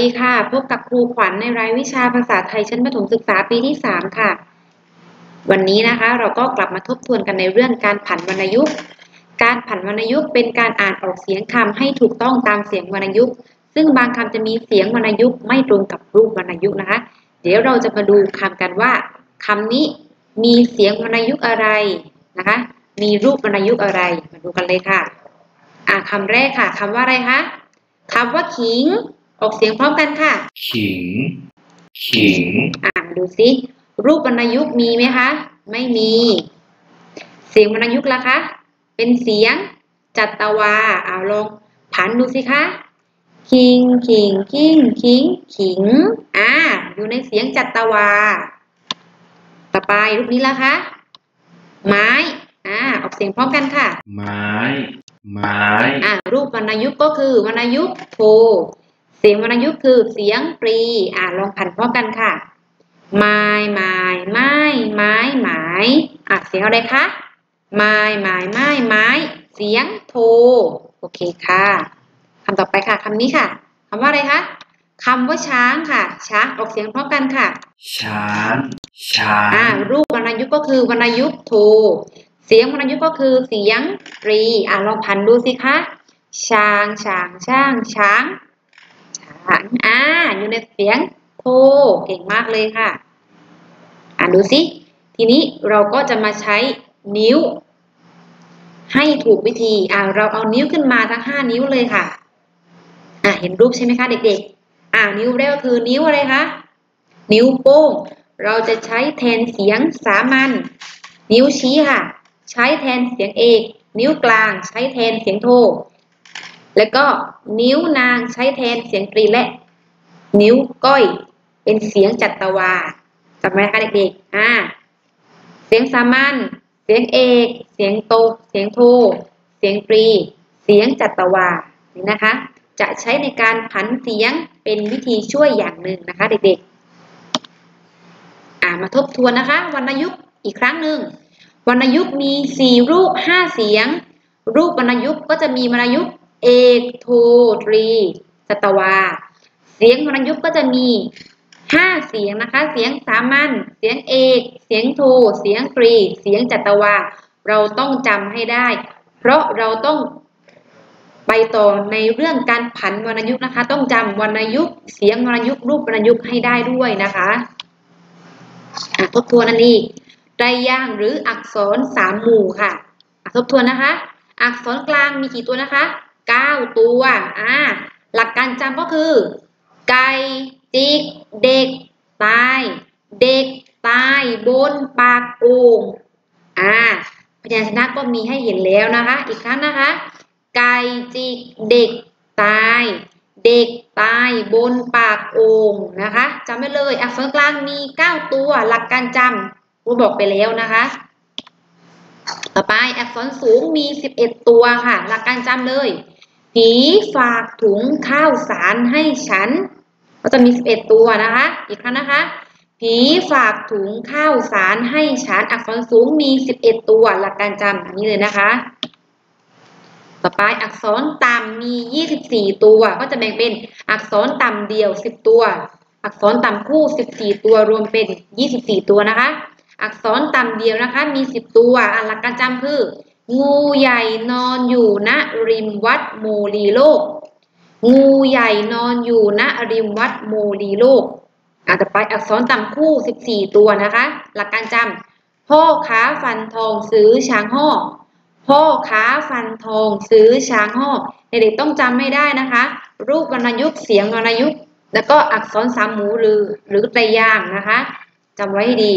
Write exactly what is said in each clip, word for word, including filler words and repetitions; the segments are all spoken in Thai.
ดีค่ะพบกับครูขวัญในรายวิชาภาษาไทยชั้นประถมศึกษาปีที่สามค่ะวันนี้นะคะเราก็กลับมาทบทวนกันในเรื่องการผันวรรณยุกต์การผันวรรณยุกต์เป็นการอ่านออกเสียงคำให้ถูกต้องตามเสียงวรรณยุกต์ซึ่งบางคำจะมีเสียงวรรณยุกต์ไม่ตรงกับรูปวรรณยุกต์นะคะเดี๋ยวเราจะมาดูคำกันว่าคำนี้มีเสียงวรรณยุกต์อะไรนะคะมีรูปวรรณยุกต์อะไรมาดูกันเลยค่ะอ่าคำแรกค่ะคำว่าอะไรคะคำว่าขิงออกเสียงพร้อมกันค่ะขิงขิงอ่านดูสิรูปวรรณยุกต์มีไหมคะไม่มีเสียงวรรณยุกต์ล่ะคะเป็นเสียงจัตวาเอาลองผันดูสิคะขิงขิงขิงขิงขิงอ่าอยู่ในเสียงจัตวาต่อไปรูปนี้ล่ะคะไม้อ่าออกเสียงพร้อมกันค่ะไม้ไม้อ่ารูปวรรณยุกต์ก็คือวรรณยุกต์โทเสียงวรรณยุกต์คือเสียงปรีอ่าลองผันพร้อมกันค่ะไม้ไม้ไม้ไม้ไม้อ่ะเสียงอะไรคะไม้ไม้ไม้ไม้เสียงโทโอเคค่ะคำต่อไปค่ะคำนี้ค่ะคำว่าอะไรคะคำว่าช้างค่ะช้างออกเสียงพร้อมกันค่ะช้างช้างอ่ารูปวรรณยุกต์ก็คือวรรณยุกต์โทเสียงวรรณยุกต์ก็คือเสียงปรีอ่าลองผันดูสิคะช้างช้างช้างช้างช้างอ่าอยู่ในเสียงโทเก่งมากเลยค่ะอ่านดูสิทีนี้เราก็จะมาใช้นิ้วให้ถูกวิธีอ่าเราเอานิ้วขึ้นมาทั้งห้านิ้วเลยค่ะอ่าเห็นรูปใช่ไหมคะเด็กๆอ่านิ้วแรกก็คือนิ้วอะไรคะนิ้วโป้งเราจะใช้แทนเสียงสามัญนิ้วชี้ค่ะใช้แทนเสียงเอกนิ้วกลางใช้แทนเสียงโทแล้วก็นิ้วนางใช้แทนเสียงตรีและนิ้วก้อยเป็นเสียงจัตวาจำไหมคะเด็กๆอ่าเสียงสามัญเสียงเอกเสียงโตเสียงโทเสียงตรีเสียงจัตวานี่นะคะจะใช้ในการผันเสียงเป็นวิธีช่วยอย่างหนึ่งนะคะเด็กๆอ่ามาทบทวนนะคะวรรณยุกต์อีกครั้งหนึ่งวรรณยุกต์มีสี่รูปห้าเสียงรูปวรรณยุกต์ก็จะมีวรรณยุกต์เอกโทตรีจัตวาเสียงวรรณยุกต์ก็จะมีห้าเสียงนะคะเสียงสามัญเสียงเอกเสียงโทเสียงตรีเสียงจัตวาเราต้องจำให้ได้เพราะเราต้องไปต่อในเรื่องการผันวรรณยุกต์นะคะต้องจำวรรณยุกต์เสียงวรรณยุกต์รูปวรรณยุกต์ให้ได้ด้วยนะคะอ่ะทบทวนอันนี้ไตรย่างหรืออักษรสามหมู่ค่ะอ่ะทบทวนนะคะอักษรกลางมีกี่ตัวนะคะเก้าตัวอ่าหลักการจำก็คือไก่จิกเด็กตายเด็กตายบนปากโอ่งอ่าพยัญชนะก็มีให้เห็นแล้วนะคะอีกครั้งนะคะไก่จิกเด็กตายเด็กตายบนปากโอ่งนะคะจำไว้เลยอักษรกลางมีเก้าตัวหลักการจำครูบอกไปแล้วนะคะต่อไปอักษรสูงมีสิบเอ็ดตัวค่ะหลักการจำเลยผีฝากถุงข้าวสารให้ฉันก็จะมีสิบเอ็ดตัวนะคะอีกครั้งนะคะผีฝากถุงข้าวสารให้ฉันอักษรสูงมีสิบเอ็ดตัวหลักการจำอันนี้เลยนะคะต่อไปอักษรต่ำมียี่สิบสี่ตัวก็จะแบ่งเป็นอักษรต่ำเดี่ยวสิบตัวอักษรต่ำคู่สิบสี่ตัวรวมเป็นยี่สิบสี่ตัวนะคะอักษรต่ำเดียวนะคะมีสิบตัวหลักการจำคืองูใหญ่นอนอยู่ณริมวัดโมลีโลกงูใหญ่นอนอยู่ณริมวัดโมลีโลกอ่ะต่อไปอักษรต่ำคู่สิบสี่ตัวนะคะหลักการจำพ่อค้าฟันทองซื้อช้างห่อพ่อค้าฟันทองซื้อช้างห่อเด็กๆต้องจำไม่ได้นะคะรูปวรรณยุกต์เสียงวรรณยุกต์แล้วก็อักษรสามหมู่หรือหรือไตรย่างนะคะจำไว้ให้ดี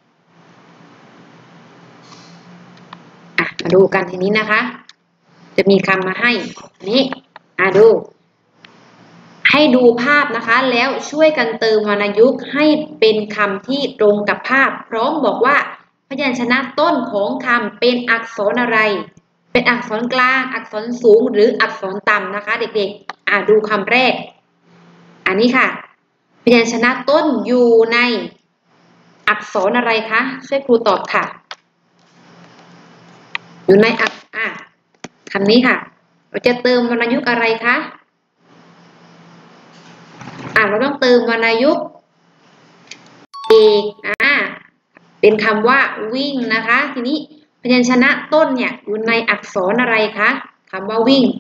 อ่ะมาดูกันทีนี้นะคะจะมีคำมาให้นี่อ่ะดูให้ดูภาพนะคะแล้วช่วยกันเติมวรรณยุกต์ให้เป็นคำที่ตรงกับภาพพร้อมบอกว่าพยัญชนะต้นของคำเป็นอักษรอะไรเป็นอักษรกลางอักษรสูงหรืออักษรต่ำนะคะเด็กๆอ่ะดูคำแรกอันนี้ค่ะพยัญชนะต้นอยู่ในอักษรอะไรคะช่วยครูตอบค่ะอยู่ในอักอ่ะคำนี้ค่ะเราจะเติมวรรณยุกต์อะไรคะอ่ะเราต้องเติมวรรณยุกต์อีกอ่าเป็นคำว่าวิ่งนะคะทีนี้พยัญชนะต้นเนี่ยอยู่ในอักษรอะไรคะคำว่าวิ่ง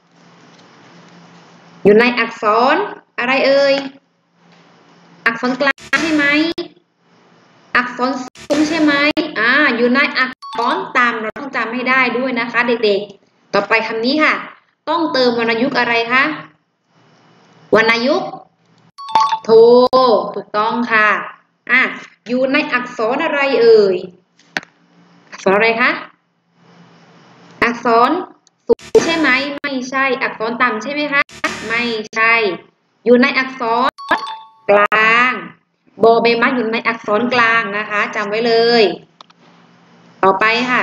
อยู่ในอักษรอะไรเอ่ยอักษรกลางใช่ไหมอักษรสูงใช่ไหมอ่าอยู่ในอักษรต่ำเราต้องจำให้ได้ด้วยนะคะเด็กๆต่อไปคำนี้ค่ะต้องเติมวรรณยุกต์อะไรคะวรรณยุกต์โทถูกต้องค่ะอ่ะอยู่ในอักษรอะไรเอ่ยอักษรอะไรคะอักษรสูงใช่ไหมไม่ใช่อักษรต่ำใช่ไหมคะไม่ใช่อยู่ในอักษรกลางโบเบมัสอยู่ในอักษรกลางนะคะจำไว้เลยต่อไปค่ะ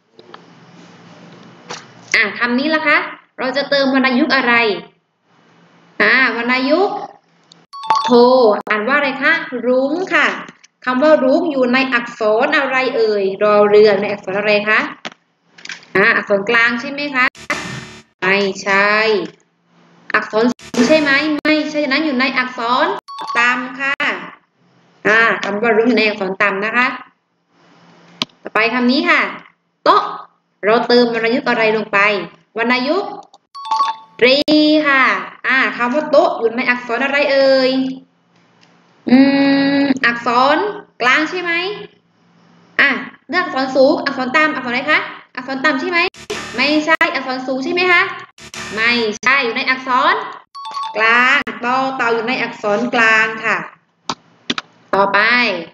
อ่ะคำนี้ล่ะคะเราจะเติมวรรณยุกต์อะไรอ่าวรรณยุกต์โทอ่านว่าอะไรคะรุ้งค่ะคำว่ารุ้งอยู่ในอักษรอะไรเอ่ยรอเรือในอักษรอะไรคะอ่าอักษรกลางใช่ไหมคะไม่ใช่อักษรสูงใช่ไหมไม่ใช่นั้นอยู่ในอักษรต่ำค่ะอ่าคำว่ารุ้งอยู่ในอักษรต่ำนะคะต่อไปคำนี้ค่ะโต๊ะเราเติมวรรณยุกต์อะไรลงไปวรรณยุกต์ตรีค่ะอ่าคำว่าโต๊ะอยู่ในอักษรอะไรเอ่ยอืมอักษรกลางใช่ไหมอ่ะเลือกอักษรสูงอักษรต่ำอักษรอะไรคะอักษรต่ำใช่ไหมไม่ใช่อักษรสูงใช่ไหมคะไม่ใช่อยู่ในอักษรกลางต่อเต่าอยู่ในอักษรกลางค่ะต่อไป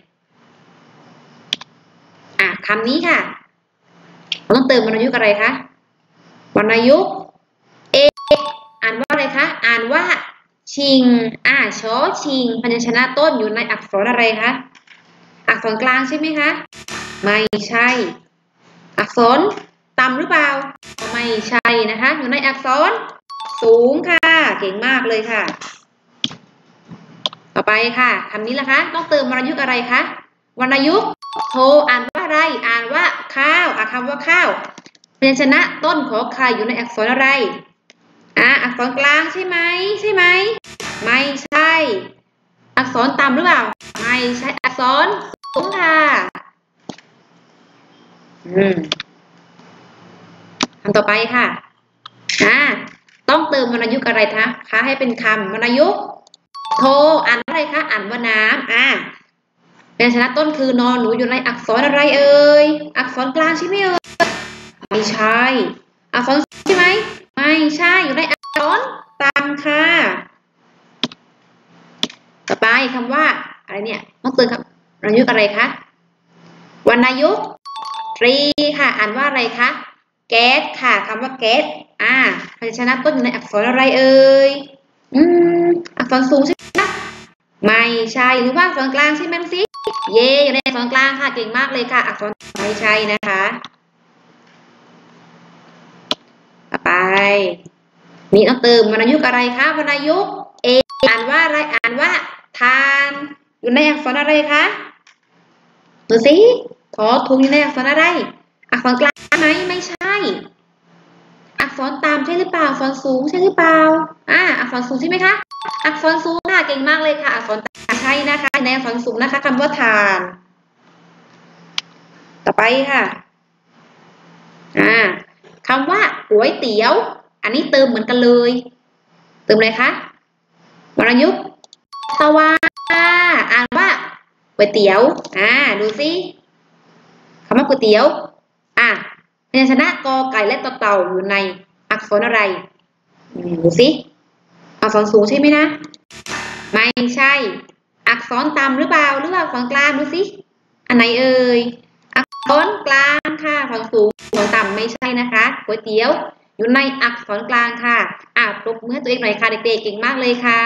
อ่ะคำนี้ค่ะเราต้องเติมวรรณยุกต์อะไรคะวรรณยุกต์เออ่านว่าอะไรคะอ่านว่าชิงอ่าชอชิงพยัญชนะต้นอยู่ในอักษรอะไรคะอักษรกลางใช่ไหมคะไม่ใช่อักษรต่ำหรือเปล่าไม่ใช่นะคะอยู่ในอักษรสูงค่ะเก่งมากเลยค่ะต่อไปค่ะคำนี้ล่ะคะต้องเติมวรรณยุกต์อะไรคะวรรณยุกต์โทอ่านว่าอะไรอ่านว่าข้าวอ่ะคำว่าข้าวพยัญชนะต้นขอไข่อยู่ในอักษรอะไรอ่ะอักษรกลางใช่ไหมใช่ไหมไม่ใช่อักษรต่ำหรือเปล่าไม่ใช่อักษรสูงค่ะอืมคำต่อไปค่ะอ่าต้องเติมวรรณยุกต์อะไรคะคะให้เป็นคำวรรณยุกต์โทอ่านว่าอะไรคะอ่านว่าน้ำอ่าพยัญชนะต้นคือนอนหนูอยู่ในอักษรอะไรเอ่ยอักษรกลางใช่ไหมเอ่ยไม่ใช่อักษรสูงใช่ไหมไม่ใช่อยู่ในอักษรต่ำค่ะต่อไปคำว่าอะไรเนี่ยต้องเติมครับวรรณยุกต์อะไรคะวรรณยุกต์ตรีค่ะอ่านว่าอะไรคะแก๊สค่ะคำว่าแก๊สอ่าพยัญชนะต้นอยู่ในอักษรอะไรเอ่ยอืมอักษรสูงใช่ไหมไม่ใช่หรือว่าอักษรกลางใช่ไหมสิเย่อยู่ในอักษรกลางค่ะเก่งมากเลยค่ะอักษรไม่ใช่นะคะต่อไปนี่ต้องเติมวรรณยุกต์อะไรคะวรรณยุกต์เออ่านว่าอะไรอ่านว่าทานอยู่ในอักษรอะไรคะดูสิขอถูกอยู่ในอักษรอะไรอักษรกลางไหมไม่ใช่อักษรต่ำใช่หรือเปล่าอักษรสูงใช่หรือเปล่าอ่าอักษรสูงใช่ไหมคะอักษรสูงค่ะเก่งมากเลยค่ะอักษรต่ำใช่นะคะในอักษรสูงนะคะคำว่าทานต่อไปค่ะอ่าคำว่าก๋วยเตี๋ยวอันนี้เติมเหมือนกันเลยเติมอะไรคะวรรณยุกต์ตะวาอ่านว่าก๋วยเตี๋ยวอ่าดูสิคำว่าก๋วยเตี๋ยวอ่ะพยัญชนะกอไก่และต่อเต่าอยู่ในอักษรอะไรดูสิอักษรสูงใช่ไหมนะไม่ใช่อักษรต่ำหรือเปล่าหรือว่าอักษรกลางดูสิอันไหนเอ่ยอักษรกลางค่ะอักษรสูงอักษรต่ำไม่ใช่นะคะก๋วยเตี๋ยวอยู่ในอักษรกลางค่ะอ่ะปรบมือให้ตัวเองหน่อยค่ะเด็กๆเก่งมากเลยค่ะ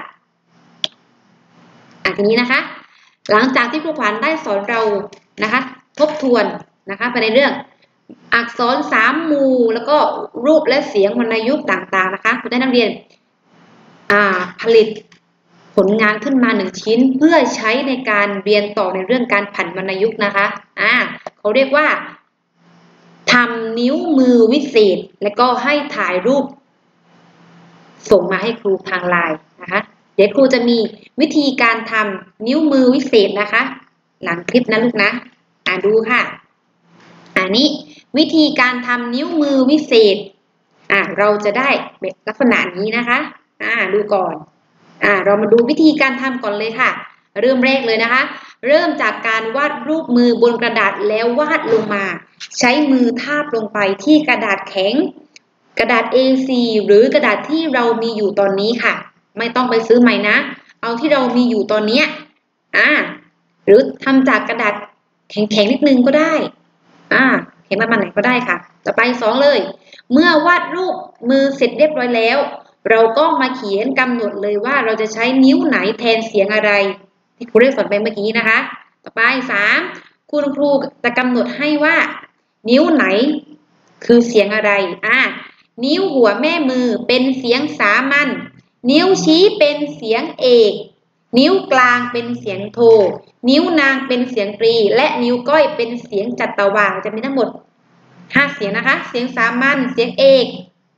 อ่ะทีนี้นะคะหลังจากที่ครูขวัญได้สอนเรานะคะทบทวนนะคะไปในเรื่องอักษรสามหมู่แล้วก็รูปและเสียงวรรณยุกต์ต่างๆนะคะคุณได้นักเรียนอ่าผลิตผลงานขึ้นมาหนึ่งชิ้นเพื่อใช้ในการเรียนต่อในเรื่องการผันวรรณยุกต์นะคะอ่าเขาเรียกว่าทำนิ้วมือวิเศษแล้วก็ให้ถ่ายรูปส่งมาให้ครูทางไลน์นะคะเดี๋ยวครูจะมีวิธีการทำนิ้วมือวิเศษนะคะ หลังคลิปนะลูกนะอ่าดูค่ะอันนี้วิธีการทำนิ้วมือวิเศษอ่าเราจะได้แบบลักษณะนี้นะคะอ่าดูก่อนอ่าเรามาดูวิธีการทำก่อนเลยค่ะเริ่มแรกเลยนะคะเริ่มจากการวาดรูปมือบนกระดาษแล้ววาดลงมาใช้มือทาบลงไปที่กระดาษแข็งกระดาษ เอ ซี หรือกระดาษที่เรามีอยู่ตอนนี้ค่ะไม่ต้องไปซื้อใหม่นะเอาที่เรามีอยู่ตอนนี้อ่าหรือทำจากกระดาษแข็งๆนิดนึงก็ได้อ่าแข็งประมาณไหนก็ได้ค่ะต่อไปสองเลยเมื่อวาดรูปมือเสร็จเรียบร้อยแล้วเราก็มาเขียนกำหนดเลยว่าเราจะใช้นิ้วไหนแทนเสียงอะไรที่ครูได้สอนไปเมื่อกี้นะคะต่อไปสามคุณครูจะกำหนดให้ว่านิ้วไหนคือเสียงอะไรอ่านิ้วหัวแม่มือเป็นเสียงสามัญนิ้วชี้เป็นเสียงเอกนิ้วกลางเป็นเสียงโทนิ้วนางเป็นเสียงตรีและนิ้วก้อยเป็นเสียงจัตวาจะมีทั้งหมดห้าเสียงนะคะเสียงสามัญเสียงเอก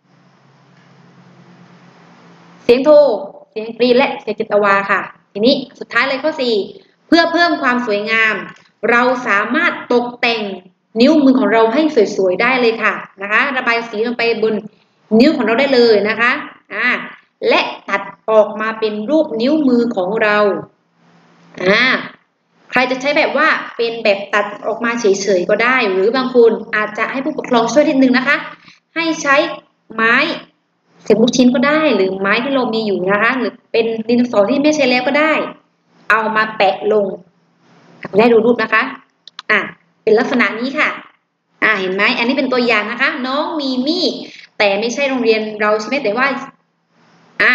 เสียงโทเสียงตรีและเสียงจัตวาค่ะทีนี้สุดท้ายเลยข้อสี่เพื่อเพิ่มความสวยงามเราสามารถตกแต่งนิ้วมือของเราให้สวยๆได้เลยค่ะนะคะระบายสีลงไปบนนิ้วของเราได้เลยนะคะอ่าและตัดออกมาเป็นรูปนิ้วมือของเราอ่าใครจะใช้แบบว่าเป็นแบบตัดออกมาเฉยๆก็ได้หรือบางคนอาจจะให้ผู้ปกครองช่วยนิดนึงนะคะให้ใช้ไม้เศษลูกชิ้นก็ได้หรือไม้ที่เรามีอยู่นะคะหรือเป็นดินสอที่ไม่ใช้แล้วก็ได้เอามาแปะลงได้ดูรูปนะคะอ่ะเป็นลักษณะนี้ค่ะอ่าเห็นไหมอันนี้เป็นตัวอย่างนะคะน้องมีมี่แต่ไม่ใช่โรงเรียนเราใช่ไหมแต่ว่าอ่า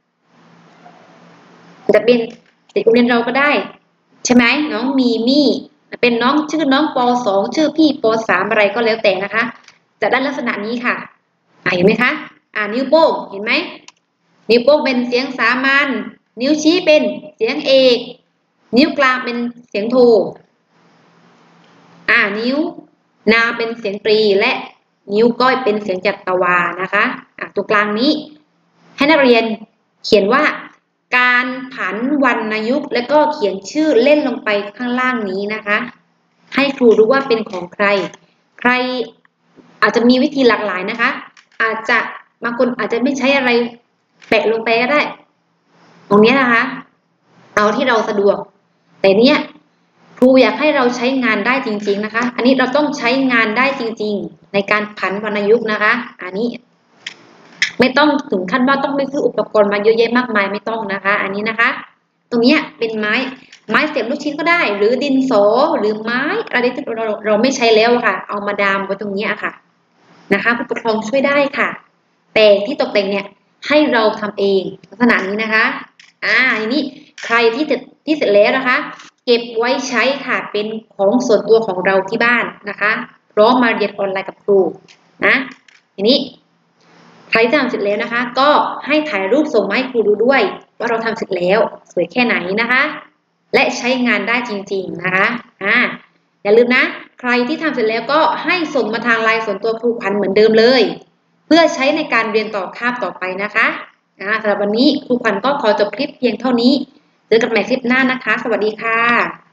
จะเป็นเด็กโรงเรียนเราก็ได้ใช่ไหมน้องมีมี่เป็นน้องชื่อน้องปสองชื่อพี่ปสามอะไรก็แล้วแต่นะคะจะได้ลักษณะนี้ค่ะอ่าเห็นไหมคะอ่านิ้วโป้งเห็นไหมนิ้วโป้งเป็นเสียงสามัญนิ้วชี้เป็นเสียงเอกนิ้วกลางเป็นเสียงโทอ่านิ้วนางเป็นเสียงตรีและนิ้วก้อยเป็นเสียงจัตวานะคะอ่าตัวกลางนี้ให้นักเรียนเขียนว่าการผันวรรณยุกต์และก็เขียนชื่อเล่นลงไปข้างล่างนี้นะคะให้ครูรู้ว่าเป็นของใครใครอาจจะมีวิธีหลากหลายนะคะอาจจะบางคนอาจจะไม่ใช้อะไรแปะลงไปก็ได้ตรงนี้นะคะเอาที่เราสะดวกแต่เนี้ยครูอยากให้เราใช้งานได้จริงๆนะคะอันนี้เราต้องใช้งานได้จริงๆในการผันวรรณยุกต์นะคะอันนี้ไม่ต้องถึงขั้นว่าต้องไปซื้ออุปกรณ์มาเยอะแยะมากมายไม่ต้องนะคะอันนี้นะคะตรงนี้เป็นไม้ไม้เสียบลูกชิ้นก็ได้หรือดินสอหรือไม้อะไรที่เราเราไม่ใช้แล้วค่ะเอามาดามไว้ตรงนี้ค่ะนะคะผู้ปกครองช่วยได้ค่ะแต่ที่ตกแต่งเนี่ยให้เราทำเองลักษณะนี้นะคะอ่าทีนี้ใครที่เสร็จที่เสร็จแล้วนะคะเก็บไว้ใช้ค่ะเป็นของส่วนตัวของเราที่บ้านนะคะพร้อมมาเรียนออนไลน์กับครูนะทีนี้ใครที่ทำเสร็จแล้วนะคะก็ให้ถ่ายรูปส่งมาให้ครูดูด้วยว่าเราทำเสร็จแล้วสวยแค่ไหนนะคะและใช้งานได้จริงๆนะคะอ่าอย่าลืมนะใครที่ทำเสร็จแล้วก็ให้ส่งมาทางไลน์ส่วนตัวครูขวัญเหมือนเดิมเลยเพื่อใช้ในการเรียนต่อคาบต่อไปนะคะอ่าสำหรับวันนี้ครูขวัญก็ขอจบคลิปเพียงเท่านี้เจอกันใหม่คลิปหน้านะคะสวัสดีค่ะ